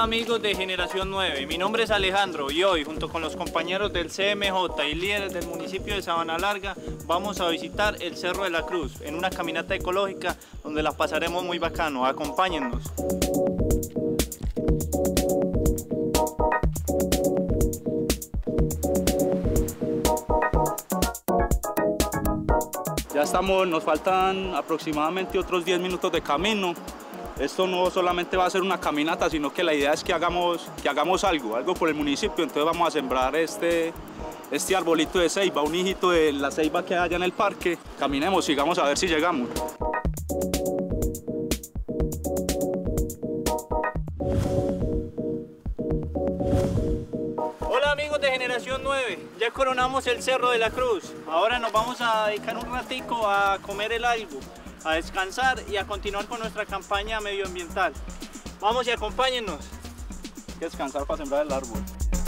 Hola amigos de Generación 9, mi nombre es Alejandro y hoy junto con los compañeros del CMJ y líderes del municipio de Sabana Larga vamos a visitar el Cerro de la Cruz en una caminata ecológica donde la pasaremos muy bacano. Acompáñennos. Ya estamos, nos faltan aproximadamente otros 10 minutos de camino. Esto no solamente va a ser una caminata, sino que la idea es que hagamos algo por el municipio. Entonces vamos a sembrar este arbolito de ceiba, un hijito de la ceiba que hay allá en el parque. Caminemos, sigamos a ver si llegamos. Hola amigos de Generación 9, ya coronamos el Cerro de la Cruz. Ahora nos vamos a dedicar un ratico a comer el algo, a descansar y a continuar con nuestra campaña medioambiental. Vamos y acompáñennos. Hay que descansar para sembrar el árbol.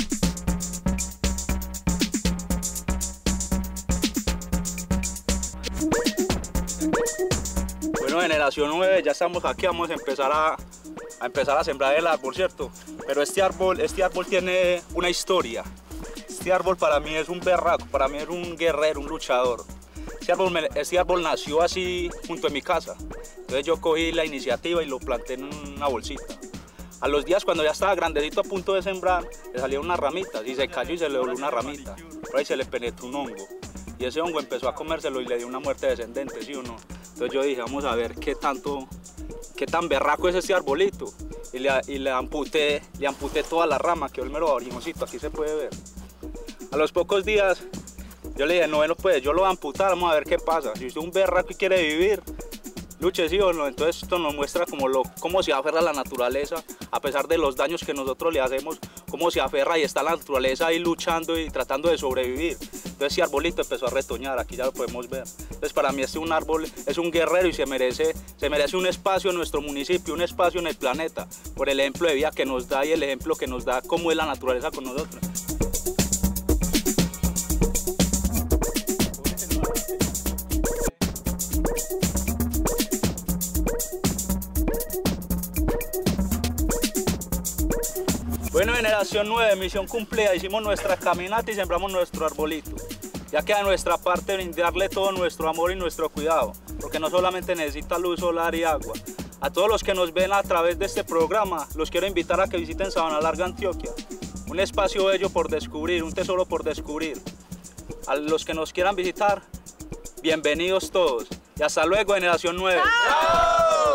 Bueno, Generación 9, ya estamos aquí, vamos a empezar a sembrar el árbol, ¿cierto? Pero este árbol tiene una historia. Este árbol para mí es un berraco, para mí es un guerrero, un luchador. Este árbol nació así junto a mi casa. Entonces yo cogí la iniciativa y lo planté en una bolsita. A los días, cuando ya estaba grandecito a punto de sembrar, le salieron unas ramitas y se cayó y se le dobló una ramita. Por ahí se le penetró un hongo. Y ese hongo empezó a comérselo y le dio una muerte descendente, ¿sí o no? Entonces yo dije, vamos a ver qué tan berraco es este arbolito. Y le amputé toda la rama, quedó el mero orijoncito, aquí se puede ver. A los pocos días, yo le dije, no, pues yo lo voy a amputar, vamos a ver qué pasa. Si usted es un berraco y quiere vivir, luche, sí o no. Entonces esto nos muestra cómo se aferra la naturaleza, a pesar de los daños que nosotros le hacemos, cómo se aferra y está la naturaleza ahí luchando y tratando de sobrevivir. Entonces ese arbolito empezó a retoñar, aquí ya lo podemos ver. Entonces para mí un árbol es un guerrero y se merece un espacio en nuestro municipio, un espacio en el planeta, por el ejemplo de vida que nos da y el ejemplo que nos da cómo es la naturaleza con nosotros. Bueno, Generación 9, misión cumplida, hicimos nuestra caminata y sembramos nuestro arbolito. Ya queda de nuestra parte brindarle todo nuestro amor y nuestro cuidado, porque no solamente necesita luz solar y agua. A todos los que nos ven a través de este programa, los quiero invitar a que visiten Sabana Larga, Antioquia. Un espacio bello por descubrir, un tesoro por descubrir. A los que nos quieran visitar, bienvenidos todos. Y hasta luego, Generación 9. ¡Chao!